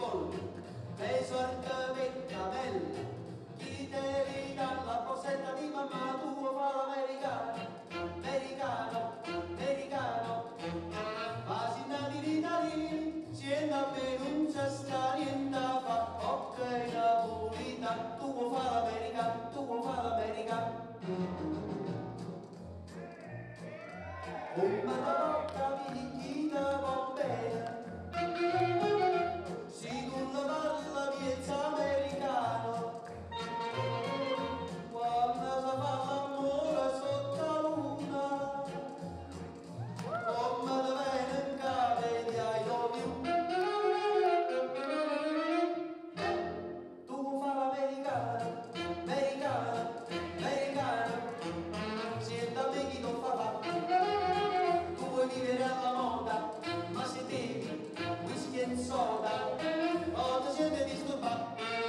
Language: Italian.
baseball, le sorte peccamelle, chi te li dà la posetta di mamma tua fa l'americano, americano, americano, ma si nati in Italia, siendo per non c'è sta niente fa, ok napolitano, tu vuoi fa l'americano, tu vuoi fa l'americano. Come la bocca mi va bene, si tu non parla piezza americano, quando si fa l'amore sotto la luna, come te viene in capo di I love you. Tu fa l'americano, americano, americano, siete amici non fa fa. Vuoi vivere alla moda, ma se bevi whisky e soda, o ti siete disturbato.